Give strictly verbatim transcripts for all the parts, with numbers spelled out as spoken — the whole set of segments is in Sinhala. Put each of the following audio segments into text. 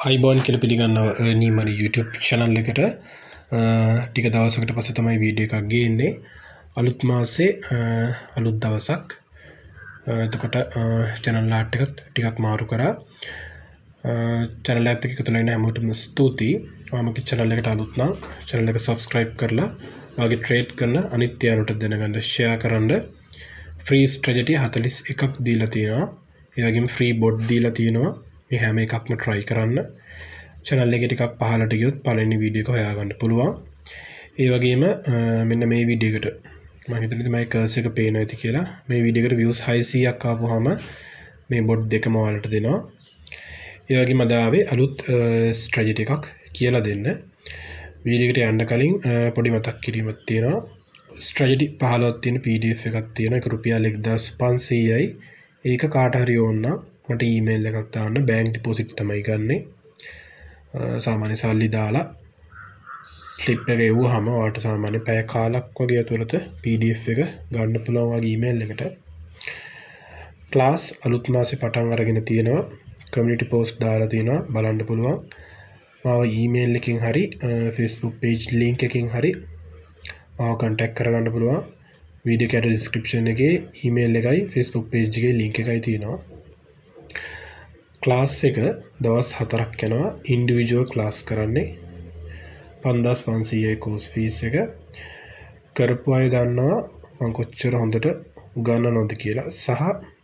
අයිබෝන් කියලා පිළිගන්නවා නීමනි YouTube channel එකට ටික දවසකට පස්සේ තමයි වීඩියෝ එකක් ගේන්නේ අලුත් මාසේ අලුත් දවසක් එතකොට channel art එකත් ටිකක් මාරු කරා channel එකත් එක්ක එකතු වෙලා ඉන්න හැමෝටම ස්තුතියි මමගේ channel එකට අලුත් නම් channel එක subscribe කරලා ඔයාගේ trade කරන අනිත් යාළුවන්ට දැනගන්න share කරන්න free strategy හතළිස් එකක් දීලා තියෙනවා ඒ වගේම free bot දීලා තියෙනවා මේ හැම එකක්ම try කරන්න channel එකේ ටිකක් පහළට ගියොත් පළවෙනි වීඩියෝ එක හොයාගන්න පුළුවන් ඒ වගේම මෙන්න මේ වීඩියෝ එකට මම හිතන්නේ මේ කර්ස් එක පේනවා ඇති කියලා මේ වීඩියෝ එකට views හයසීයක් ආපුවාම මේ bot දෙකම ඔයාලට දෙනවා ඒ වගේම අද ආවේ අලුත් strategy එකක් කියලා දෙන්න වීඩියෝ එකට යන්න කලින් පොඩි මතක් කිරීමක් තියෙනවා strategy පහළොවක් තියෙන P D F එකක් තියෙනවා ඒක රුපියල් එක්දාස් පන්සීයයි ඒක කාට හරි ඕන නම් මට ඊමේල් එකක් දාන්න බැංක් ඩිපොසිට් තමයි ගන්නෙ සාමාන්‍ය සල්ලි දාලා ස්ලිප් එක එවුවාම ඔයාලට සාමාන්‍ය පැය කාලක් වගේ ඇතුළත P D F එක ගන්න පුළුවන් වගේ ඊමේල් එකට ක්ලාස් අලුත් මාසේ පටන් අරගෙන තියෙනවා කමියුනිටි පෝස්ට් දාලා තියෙනවා බලන්න පුළුවන් මාව ඊමේල් එකකින් හරි Facebook page link එකකින් හරි මාව contact කරගන්න පුළුවන් වීඩියෝ එකට description එකේ ඊමේල් එකයි Facebook page එකේ link එකයි තියෙනවා ක්ලාස් එක දවස් හතරක් යනවා ඉන්ඩිවිජුවල් ක්ලාස් කරන්නේ පන්දාස් පන්සීයයි course fees එක කරපු අය දන්නවා මම කොච්චර හොඳට උගන්වනවද කියලා සහ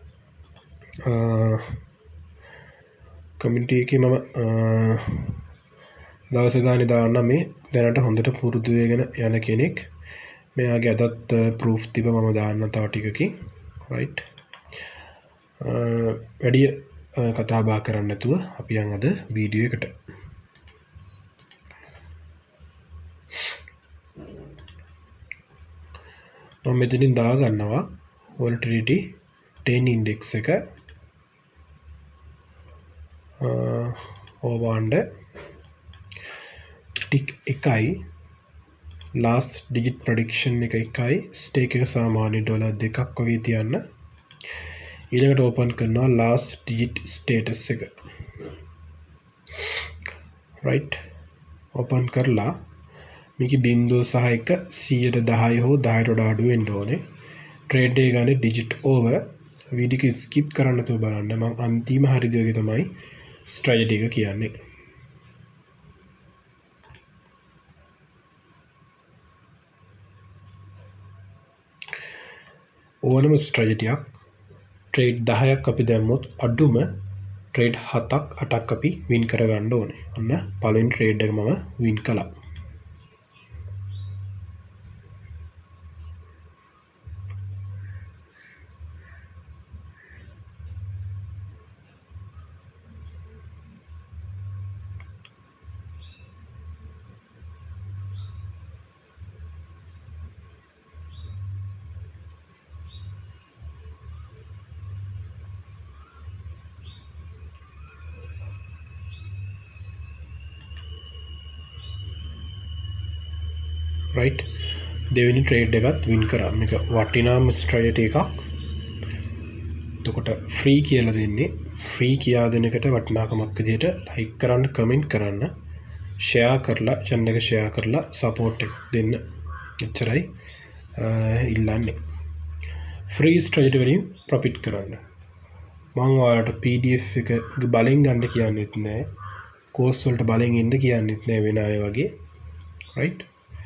කමියුනිටි එකේ මම දවස් ගානේ දාන්න මේ දැනට හොඳට පුරුදු වෙගෙන යන කෙනෙක් මෙයාගේ අදත් proof තිබ මම දාන්න තව ටිකකින් right වැඩි කතා බහ කරන්න නැතුව අපි යන් අද වීඩියෝ එකට මම මෙතනින් දා ගන්නවා volatility ten index එක ඕවන්ඩ ටික් එකයි last digit prediction එක එකයි stake එක සාමාන්‍ය ඩොලර් දෙකක් වගේ තියන්න ඊළඟට open කරනවා last digit status එක right open කරලා මේක බිංදුව සහ එක සියයට දහය හෝ දහයට වඩා අඩු වෙන්න ඕනේ trade එක ගානේ digit over වීඩියෝ එක skip කරන්න නැතුව බලන්න මම අන්තිම හරිය වගේ තමයි strategy එක කියන්නේ ඕනම strategy එකක් trade දහයක් අපි දැම්මොත් අඩුම trade හතක් අටක් අපි win කරගන්න ඕනේ. අන්න පළවෙනි trade එක මම win කළා. right දෙවෙනි trade එකත් win කරා මේක වටිනාම strategy එකක් එතකොට free කියලා දෙන්නේ free කියා දෙන එකට වටිනාකමක් විදිහට like කරන්න comment කරන්න share කරලා channel එක share කරලා support එක දෙන්න එච්චරයි ඉල්ලන්නේ free strategy වලින් profit කරන්න මම ඔයාලට P D F එක බලෙන් ගන්න කියන්නෙත් නෑ course වලට බලෙන් එන්න කියන්නෙත් නෑ වෙන අය වගේ right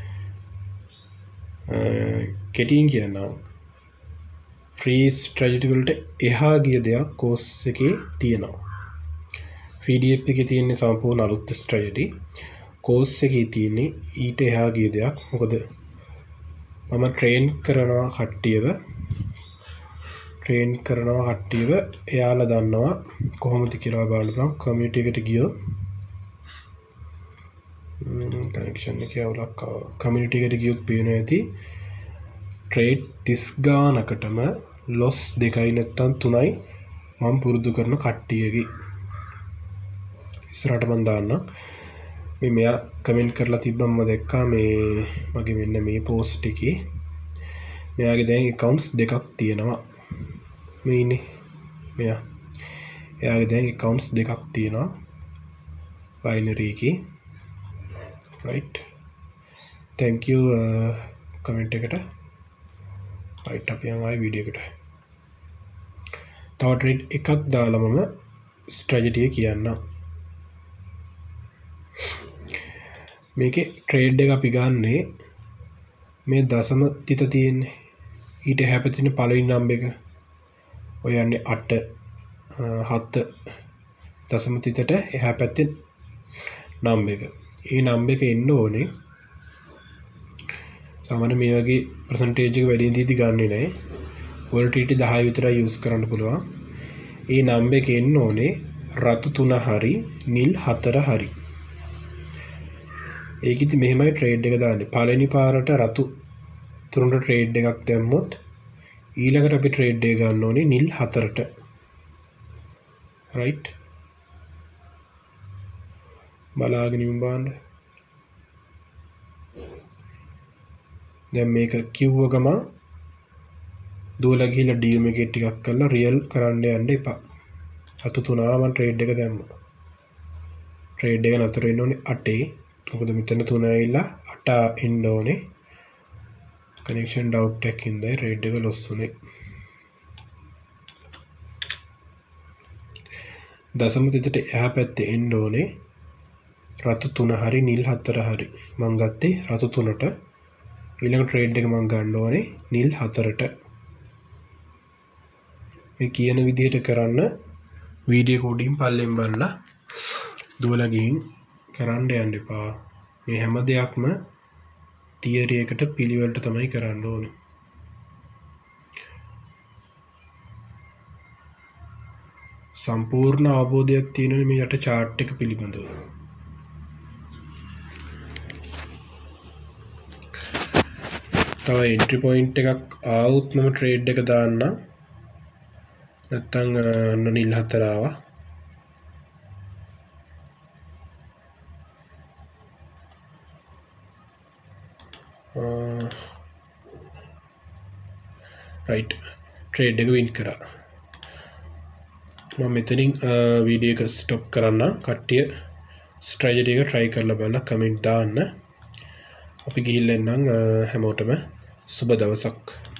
කෙටියෙන් කියනවා free strategy වලට එහා ගිය දෙයක් course එකේ තියෙනවා P D F එකේ තියෙන සම්පූර්ණ අලුත් strategy course එකේ තියෙන්නේ ඊට එහා ගිය දෙයක් මොකද මම train කරනවා කට්ටියව train කරනවා කට්ටියව එයාලා දන්නවා කොහොමද කියලා බලන්න community එකට ගියොත් connection එකේ අවුලක් ආවා community එකට ගියොත් පේනවා ඇති trade තිස් ගානකටම loss දෙකයි නැත්තම් තුනයි මම පුරුදු කරන කට්ටියගේ ඉස්සරහට මම දාන්න මේ මෙයා කමෙන්ට් කරලා තිබ්බම මම දැක්කා මේ මගේ මෙන්න මේ post එකේ මෙයාගේ දැන් accounts දෙකක් තියෙනවා මේ ඉන්නේ මෙයා එයාගේ දැන් accounts දෙකක් තියෙනවා binary key. Right, thank you uh, comment එකට. right අපි යමු ආයි වීඩියෝ එකට. තව ට්‍රේඩ් එකක් දාලා මම ස්ට්‍රැටජි එක කියන්නම්. මේකේ ට්‍රේඩ් එක අපි ගන්නේ මේ දශම තිත තියෙන්නේ ඊට එහා පැත්තේ පළවෙනි නම්බර් එක ඔය යන්නේ අට හත දශම තිතට එහා පැත්තේ නම්බර් එක. ඒ නම්බර් එක එන්න ඕනේ සාමාන්‍ය මේ වගේ percentage එක වැඩි දීදී ගන්නෙ නැහැ. volatility දහය විතරයි use කරන්න පුළුවන්. ඒ නම්බර් එක එන්න ඕනේ රතු තුන හරි නිල් හතර හරි. ඒකිට මෙහෙමයි ට්‍රේඩ් එක දාන්නේ. පළවෙනි පාරට රතු තුනට ට්‍රේඩ් එකක් දැම්මොත් ඊළඟට අපි ට්‍රේඩ් එක ගන්න ඕනේ නිල් හතරට. right, බලාගෙන ඉමු බලන්න. දැන් මේක කිව්ව ගමන් දුවලා ගිහලා ඩීඑම් එකේ ටිකක් කරලා රියල් කරන්න යන්න එපා. රතු තුනා මම ට්‍රේඩ් එක දැම්මා. ට්‍රේඩ් එක නතර වෙන්න ඕනේ අටේ. මොකද මෙතන තුන ඇවිල්ලා අට එන්න ඕනේ. කනෙක්ෂන් ඩවුට් එකක් ඉඳලා ට්‍රේඩ් එක ලොස් වුනේ. දශම තිතට එහා පැත්තේ එන්න ඕනේ රතු තුන හරි නිල් හතර හරි. මම ගත්තේ රතු තුනට. ඊළඟ ට්‍රේඩ් එක මම ගන්න ඕනේ නිල් හතරට. මේ කියන විදිහට කරන්න වීඩියෝ කෝඩින් පල්ලෙන් බලලා දුවලා ගිහින් කරන්න යන්න එපා. මේ හැම දෙයක්ම තියරි එකට පිළිවෙලට තමයි කරන්න ඕනේ. සම්පූර්ණ අවබෝධයක් තියෙනනේ මේ යට chart එක පිළිබඳව. තව entry point එකක් ආවොත් මම trade එක දාන්න. නැත්තම් නිල් හතර ආවා. right, trade එක win කරා. මම මෙතනින් වීඩියෝ එක ස්ටොප් කරන්න. කට්ටිය ස්ට්‍රැටජි එක try කරලා බලලා කමෙන්ට් දාන්න. අපි ගිහිල්ලා එන්නම්. හැමෝටම සුබ දවසක්.